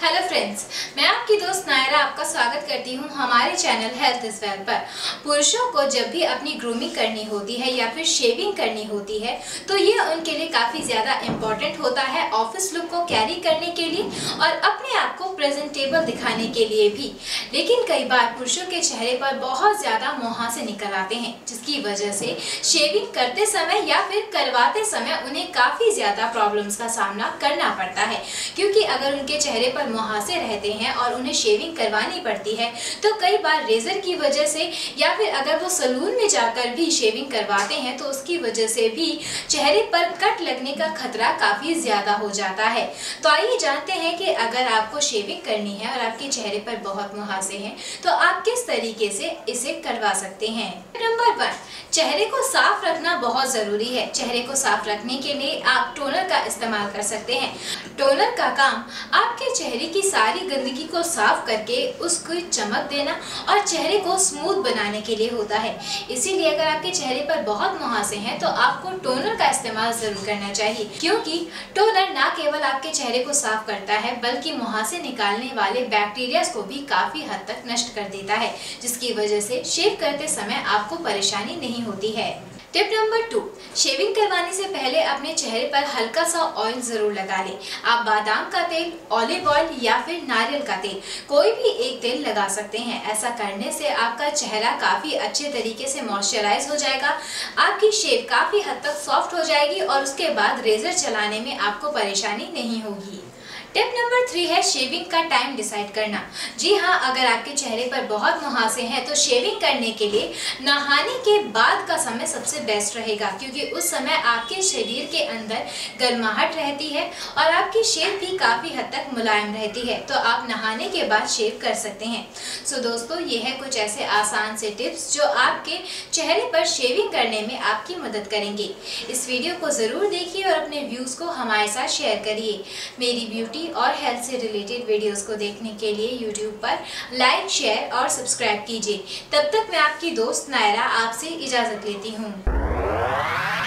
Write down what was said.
Hello friends, मैं आपकी दोस्त नायरा आपका स्वागत करती हूं हमारे चैनल हेल्थ इज वेल पर। पुरुषों को जब भी अपनी ग्रूमिंग करनी होती है या फिर शेविंग करनी होती है तो ये उनके लिए काफ़ी ज़्यादा इम्पॉर्टेंट होता है, ऑफिस लुक को कैरी करने के लिए और अपने आप को प्रेजेंटेबल दिखाने के लिए भी। लेकिन कई बार पुरुषों के चेहरे पर बहुत ज़्यादा मुहासे निकल आते हैं, जिसकी वजह से शेविंग करते समय या फिर करवाते समय उन्हें काफ़ी ज़्यादा प्रॉब्लम्स का सामना करना पड़ता है। क्योंकि अगर उनके चेहरे पर मुहासे रहते हैं और उन्हें शेविंग करवानी पड़ती है तो कई बार रेजर की वजह से या फिर अगर वो सलून में जाकर भी शेविंग करवाते हैं तो उसकी वजह से भी चेहरे पर कट लगने का खतरा काफ़ी ज़्यादा हो जाता है। तो आइए जानते हैं कि अगर आपको शेविंग करनी है और आपके चेहरे पर बहुत मुहासे हैं तो आप किस तरीके से इसे करवा सकते हैं। नंबर 1, चेहरे को साफ रखना बहुत ज़रूरी है। चेहरे को साफ रखने के लिए आप टोनर का इस्तेमाल कर सकते हैं। टोनर का काम आपके चेहरे की सारी गंदगी को साफ करके उसको चमक देना और चेहरे को स्मूथ बनाने के लिए होता है। इसीलिए अगर आपके चेहरे पर बहुत मुहासे हैं तो आपको टोनर का इस्तेमाल जरूर करना चाहिए, क्योंकि टोनर ना केवल आपके चेहरे को साफ करता है बल्कि मुहासे निकालने वाले बैक्टीरिया को भी काफ़ी हद तक नष्ट कर देता है, जिसकी वजह से शेव करते समय आपको परेशानी नहीं होती है। टिप नंबर 2, शेविंग करवाने से पहले अपने चेहरे पर हल्का सा ऑयल ज़रूर लगा लें। आप बादाम का तेल, ऑलिव ऑयल या फिर नारियल का तेल कोई भी एक तेल लगा सकते हैं। ऐसा करने से आपका चेहरा काफ़ी अच्छे तरीके से मॉइस्चराइज हो जाएगा, आपकी शेव काफ़ी हद तक सॉफ्ट हो जाएगी और उसके बाद रेजर चलाने में आपको परेशानी नहीं होगी। टिप नंबर 3 है शेविंग का टाइम डिसाइड करना। जी हाँ, अगर आपके चेहरे पर बहुत मुहासे हैं तो शेविंग करने के लिए नहाने के बाद का समय सबसे बेस्ट रहेगा, क्योंकि उस समय आपके शरीर के अंदर गर्माहट रहती है और आपकी शेव भी काफ़ी हद तक मुलायम रहती है। तो आप नहाने के बाद शेव कर सकते हैं। सो दोस्तों, ये है कुछ ऐसे आसान से टिप्स जो आपके चेहरे पर शेविंग करने में आपकी मदद करेंगे। इस वीडियो को ज़रूर देखिए और अपने व्यूज़ को हमारे साथ शेयर करिए। मेरी ब्यूटी और हेल्थ से रिलेटेड वीडियोस को देखने के लिए YouTube पर लाइक, शेयर और सब्सक्राइब कीजिए। तब तक मैं आपकी दोस्त नायरा आपसे इजाज़त लेती हूँ।